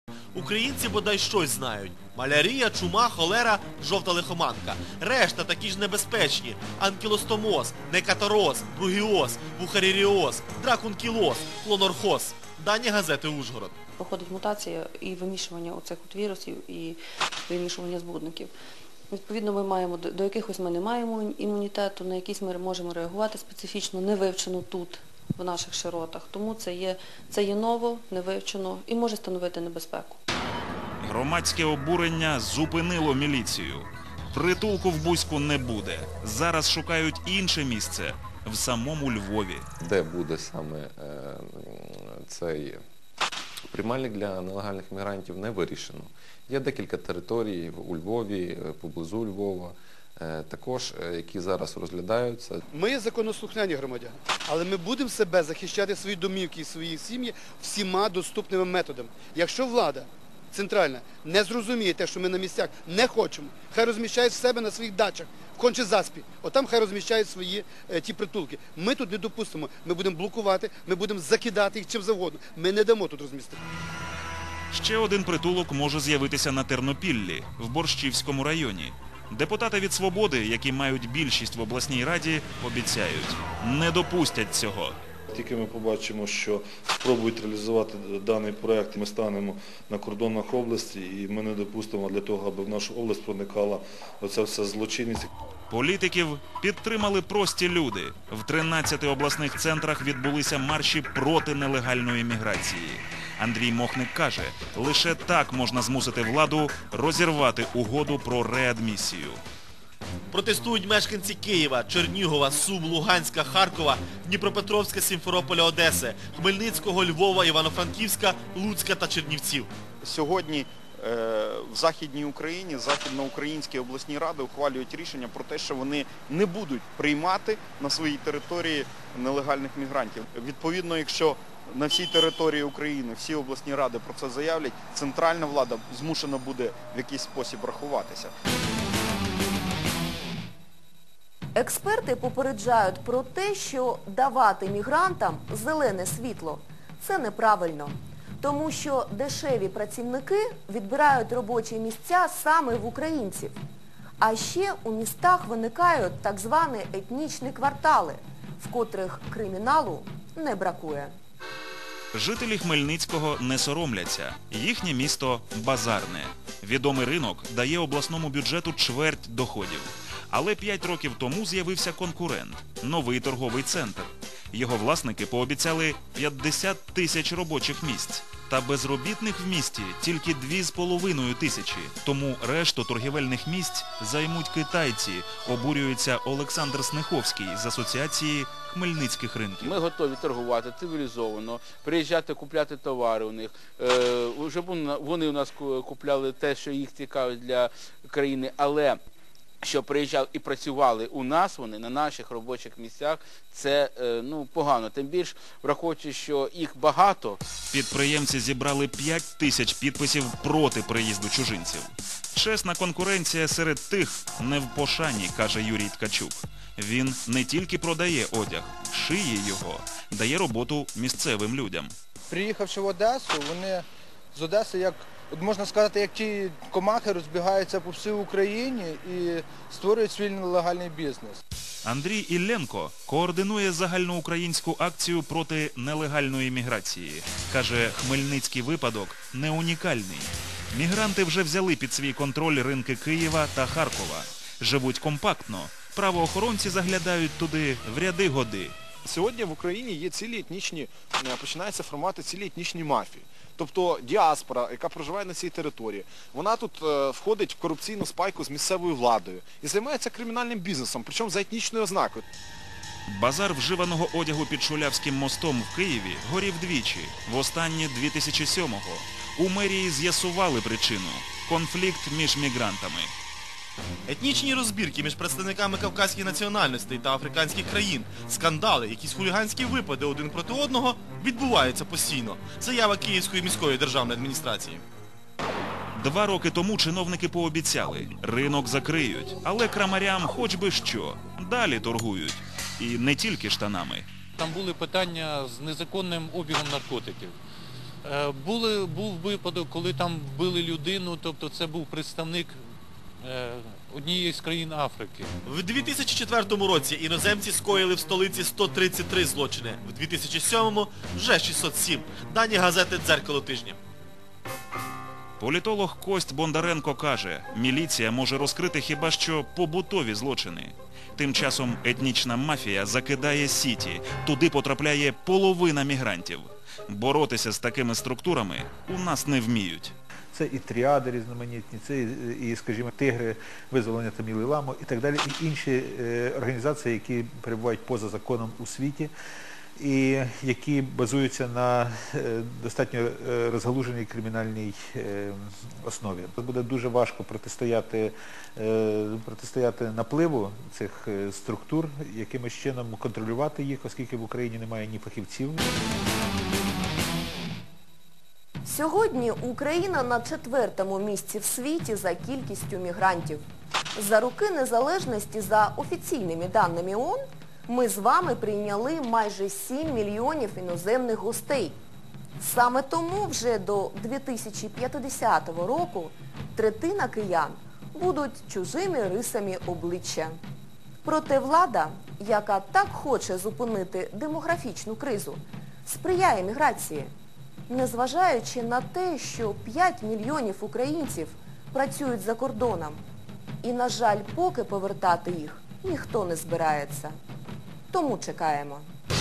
Українці бодай щось знають. Малярія, чума, холера, жовта лихоманка. Решта такі ж небезпечні. Анкілостомоз, некатороз, бругіоз, бухаріріоз, дракункілоз, клонорхоз. Дані газети «Ужгород». Проходить мутація і вимішування оцих вірусів, і вимішування збудників. Відповідно, ми маємо, до якихось ми не маємо імунітету, на якісь ми можемо реагувати специфічно, не вивчено тут, в наших широтах. Тому це є ново, не вивчено і може становити небезпеку. Громадське обурення зупинило міліцію. Притулку в Буську не буде. Зараз шукають інше місце в самому Львові. Де буде саме цей приймальник для нелегальних мігрантів, не вирішено. Є декілька територій у Львові, поблизу Львова, також, які зараз розглядаються. Ми є законослухняні громадяни, але ми будемо себе захищати, свої домівки і свої сім'ї всіма доступними методами. Якщо влада центральна не зрозуміє те, що ми на місцях не хочемо, хай розміщають в себе на своїх дачах, в Конче-Заспі, отам хай розміщають свої ті притулки. Ми тут не допустимо, ми будемо блокувати, ми будемо закидати їх чим завгодно. Ми не дамо тут розмістити. Ще один притулок може з'явитися на Тернопіллі, в Борщівському районі. Депутати від «Свободи», які мають більшість в обласній раді, обіцяють – не допустять цього. Тільки ми побачимо, що спробують реалізувати даний проєкт, ми станемо на кордонах області і ми не допустимо для того, аби в нашу область проникала оця вся злочинність. Політиків підтримали прості люди. В 13 обласних центрах відбулися марші проти нелегальної міграції. Андрій Мохник каже, лише так можна змусити владу розірвати угоду про реадмісію. Протестують мешканці Києва, Чернігова, Сум, Луганська, Харкова, Дніпропетровська, Сімферополя, Одеси, Хмельницького, Львова, Івано-Франківська, Луцька та Чернівців. Сьогодні в Західній Україні, західноукраїнські обласні ради ухвалюють рішення про те, що вони не будуть приймати на своїй території нелегальних мігрантів. Відповідно, якщо на всій території України всі обласні ради про це заявлять, центральна влада змушена буде в якийсь спосіб рахуватися. Експерти попереджають про те, що давати мігрантам зелене світло – це неправильно. Тому що дешеві працівники відбирають робочі місця саме в українців. А ще у містах виникають так звані етнічні квартали, в котрих криміналу не бракує. Жителі Хмельницького не соромляться. Їхнє місто базарне. Відомий ринок дає обласному бюджету чверть доходів. Але 5 років тому з'явився конкурент – новий торговий центр. Його власники пообіцяли 50 тисяч робочих місць. Та безробітних в місті тільки 2,5 тисячі. Тому решту торгівельних місць займуть китайці, обурюється Олександр Сниховський з Асоціації хмельницьких ринків. Ми готові торгувати цивілізовано, приїжджати, купляти товари у них. Вже вони у нас купляли те, що їх цікавить для країни, але що приїжджали і працювали у нас, вони на наших робочих місцях, це погано. Тим більш, враховуючи, що їх багато. Підприємці зібрали 5 тисяч підписів проти приїзду чужинців. Чесна конкуренція серед тих не в пошані, каже Юрій Ткачук. Він не тільки продає одяг, шиє його, дає роботу місцевим людям. Приїхавши в Одесу, вони з Одеси, можна сказати, як ті комахи розбігаються по всій Україні і створюють свій нелегальний бізнес. Андрій Ілленко координує загальноукраїнську акцію проти нелегальної міграції. Каже, хмельницький випадок не унікальний. Мігранти вже взяли під свій контроль ринки Києва та Харкова. Живуть компактно. Правоохоронці заглядають туди в ряди-годи. Сьогодні в Україні є починаються формувати цілі етнічні мафії. Тобто діаспора, яка проживає на цій території, вона тут входить в корупційну спайку з місцевою владою і займається кримінальним бізнесом, причому за етнічною ознакою. Базар вживаного одягу під Шулявським мостом в Києві горів двічі, востаннє 2007-го. У мерії з'ясували причину – конфлікт між мігрантами. Етнічні розбірки між представниками кавказьких національностей та африканських країн, скандали, якісь хуліганські випади один проти одного відбуваються постійно. Заява Київської міської державної адміністрації. 2 роки тому чиновники пообіцяли – ринок закриють, але крамарям хоч би що, далі торгують. І не тільки штанами. Там були питання з незаконним обігом наркотиків. Був випадок, коли там вбили людину, тобто це був представник однієї з країн Африки. В 2004 році іноземці скоїли в столиці 133 злочини, в 2007-му вже 607. Дані газети «Дзеркало тижня». Політолог Кость Бондаренко каже, міліція може розкрити хіба що побутові злочини. Тим часом етнічна мафія закидає сіті, туди потрапляє половина мігрантів. Боротися з такими структурами у нас не вміють. Це і тріади різноманітні, це і, скажімо, тигри, визволення Таміли Ламо і так далі, і інші організації, які перебувають поза законом у світі і які базуються на достатньо розгалуженій кримінальній основі. Буде дуже важко протистояти напливу цих структур, якимось чином контролювати їх, оскільки в Україні немає ні фахівців. Сьогодні Україна на 4-му місці в світі за кількістю мігрантів. За роки незалежності, за офіційними даними ООН, ми з вами прийняли майже 7 мільйонів іноземних гостей. Саме тому вже до 2050 року третина киян будуть чужими рисами обличчя. Проте влада, яка так хоче зупинити демографічну кризу, сприяє міграції. Незважаючи на те, що 5 мільйонів українців працюють за кордоном. І, на жаль, поки повертати їх ніхто не збирається. Тому чекаємо.